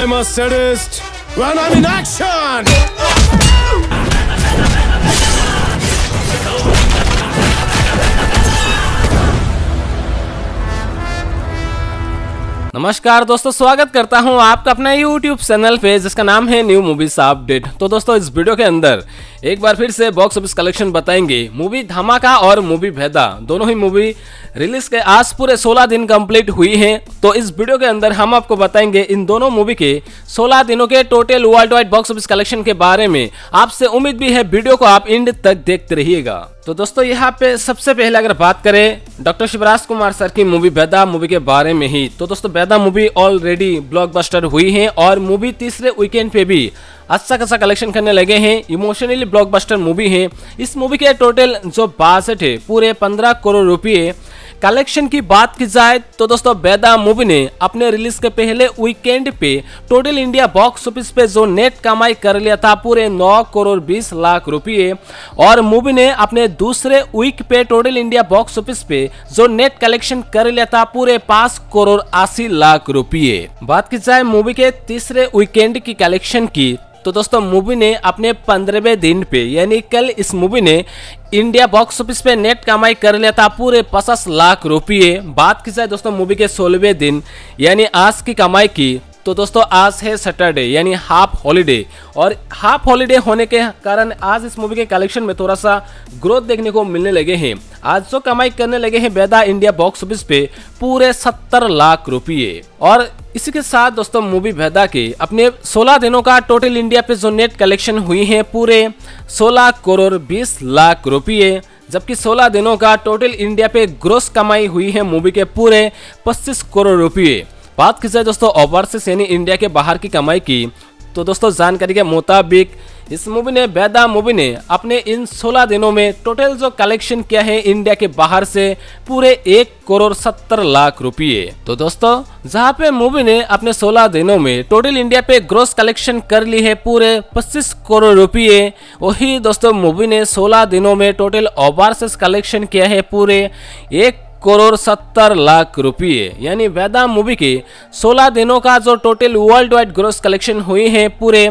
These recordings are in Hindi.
I'm a sadist when I'm in action! नमस्कार दोस्तों, स्वागत करता हूं आपका अपना YouTube चैनल पे जिसका नाम है न्यू मूवीज अपडेट। तो दोस्तों इस वीडियो के अंदर एक बार फिर से बॉक्स ऑफिस कलेक्शन बताएंगे। मूवी धमाका और मूवी भेदा दोनों ही मूवी रिलीज के आज पूरे 16 दिन कंप्लीट हुई हैं। तो इस वीडियो के अंदर हम आपको बताएंगे इन दोनों मूवी के 16 दिनों के total worldwide box office collection के बारे में। आपसे उम्मीद भी है वीडियो को आप एंड तक देखते रहिएगा। तो दोस्तों यहाँ पे सबसे पहले अगर बात करें डॉक्टर शिवराज कुमार सर की मूवी भेदा मूवी के बारे में ही, तो दोस्तों भेदा मूवी ऑलरेडी ब्लॉकबस्टर हुई है और मूवी तीसरे वीकेंड पे भी अच्छा खासा कलेक्शन करने लगे हैं। इमोशनली ब्लॉकबस्टर मूवी है। इस मूवी के टोटल जो बजट है पूरे 15 करोड़ रुपए। कलेक्शन की बात की जाए तो दोस्तों भेदा मूवी ने अपने रिलीज के पहले वीकेंड पे टोटल इंडिया बॉक्स ऑफिस पे जो नेट कमाई कर लिया था पूरे 9 करोड़ 20 लाख रुपए, और मूवी ने अपने दूसरे वीक पे टोटल इंडिया बॉक्स ऑफिस पे जो नेट कलेक्शन कर लिया था पूरे 5 करोड़ 80 लाख रुपए। बात की जाए मूवी के तीसरे वीकेंड की कलेक्शन की, तो दोस्तों मूवी ने अपने 15वें दिन पे यानी कल इस मूवी ने इंडिया बॉक्स ऑफिस पे नेट कमाई कर लिया था पूरे 50 लाख रुपए। बात की जाए दोस्तों मूवी के 16वें दिन यानी आज की कमाई की, तो दोस्तों आज है सैटरडे यानी हाफ हॉलीडे, और हाफ हॉलीडे होने के कारण आज इस मूवी के कलेक्शन में थोड़ा सा ग्रोथ देखने को मिलने लगे हैं। आज जो कमाई करने लगे हैं भेदा इंडिया बॉक्स ऑफिस पे पूरे 70 लाख रुपए। और इसी के साथ दोस्तों मूवी भेदा के अपने 16 दिनों का टोटल इंडिया पे जो नेट कलेक्शन हुई है पूरे 16 करोड़ 20 लाख रुपए, जबकि 16 दिनों का टोटल इंडिया पे ग्रोस कमाई हुई है मूवी के पूरे 25 करोड़ रुपए। बात की जाए दोस्तों ओवरसीज यानी इंडिया के बाहर की कमाई की, तो दोस्तों जानकारी के मुताबिक इस मूवी ने भेदा मूवी ने अपने इन 16 दिनों में टोटल जो कलेक्शन किया है इंडिया के बाहर से पूरे 1 करोड़ 70 लाख रुपए। तो दोस्तों जहां पे मूवी ने अपने 16 दिनों में टोटल इंडिया पे ग्रोस कलेक्शन कर ली है पूरे 25 करोड़ रुपए, वही दोस्तों मूवी ने 16 दिनों में टोटल ओवरसीज कलेक्शन किया है पूरे 1 करोड़ 70 लाख रुपए। यानी भेदा मूवी के 16 दिनों का जो total worldwide gross collection हुई है पूरे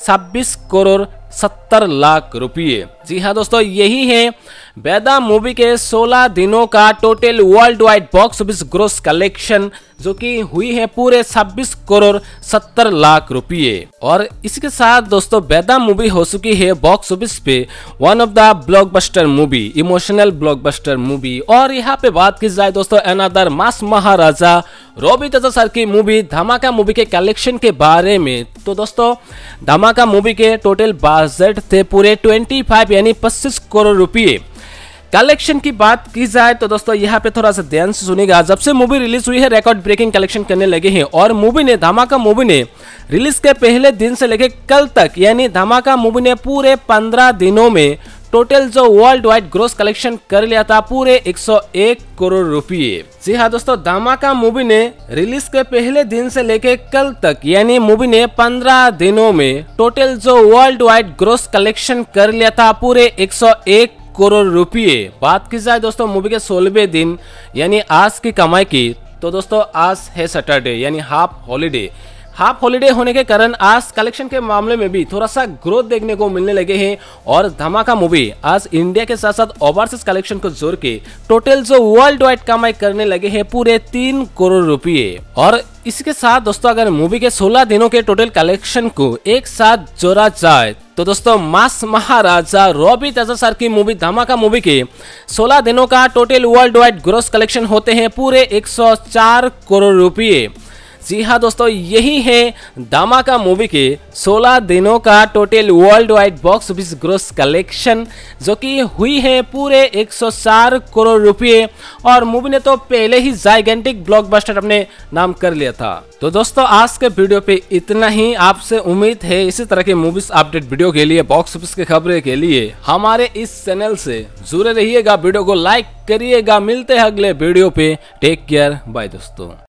26 करोड़ 70 लाख रुपए। जी हाँ दोस्तों, यही है भेदा मूवी के 16 दिनों का total worldwide box office gross collection, जो कि हुई है पूरे 26 करोड़ 70 लाख रुपए। और इसके साथ दोस्तों भेदा मूवी हो चुकी है बॉक्स ऑफिस पे one of the blockbuster movie, emotional blockbuster movie. और यहाँ पे बात की जाए दोस्तों another mass Maharaja Ravi Teja sir की मूवी धमाका मूवी के कलेक्शन के बारे में, तो दोस्तों धमाका मूवी के टोटल बजट थे पूरे 25 यानी 25 करोड़ रुपए। कलेक्शन की बात की जाए तो दोस्तों यहाँ पे थोड़ा सा ध्यान से सुनिएगा। जब से मूवी रिलीज हुई है रिकॉर्ड ब्रेकिंग कलेक्शन करने लगे हैं, और मूवी ने धमाका मूवी ने रिलीज के पहले दिन से लेकर कल तक यानी धमाका मूवी ने पूरे 15 दिनों में टोटल जो वर्ल्ड वाइड ग्रोस कलेक्शन कर लिया था पूरे 101 करोड़ रुपए। जी हाँ दोस्तों, धमाका मूवी ने रिलीज के पहले दिन से लेकर कल तक यानी मूवी ने 15 दिनों में टोटल जो वर्ल्ड वाइड ग्रोस कलेक्शन कर लिया था पूरे 101 करोड़ रुपए। बात की जाए दोस्तों मूवी के 16वें दिन यानी आज की कमाई की, तो दोस्तों आज है सैटरडे यानी हाफ हॉलीडे। हाफ हॉलीडे होने के कारण आज कलेक्शन के मामले में भी थोड़ा सा ग्रोथ देखने को मिलने लगे हैं, और धमाका मूवी आज इंडिया के साथ साथ ओवरसीज कलेक्शन को जोड़ के टोटल जो वर्ल्ड वाइड कमाई करने लगे हैं पूरे 3 करोड़ रुपए। और इसके साथ दोस्तों अगर मूवी के 16 दिनों के टोटल कलेक्शन को एक साथ जोड़ा जाए तो दोस्तों मास महाराजा रॉबी तेजा सर की मूवी धमाका मूवी के 16 दिनों का total worldwide gross collection होते हैं पूरे 104 करोड़ रुपए। जी हाँ दोस्तों, यही है धमाका मूवी के 16 दिनों का total worldwide box office gross collection, जो कि हुई है पूरे 104 करोड़ रुपए। और मूवी ने तो पहले ही जाइगेंटिक ब्लॉकबस्टर अपने नाम कर लिया था। तो दोस्तों आज के वीडियो पे इतना ही। आपसे उम्मीद है इसी तरह के मूवीज अपडेट वीडियो के लिए, बॉक्स ऑफिस की खबरें के लिए हमारे इस चैनल से जुड़े रहिएगा। वीडियो को लाइक करिएगा। मिलते हैं अगले वीडियो पे। टेक केयर, बाय दोस्तों।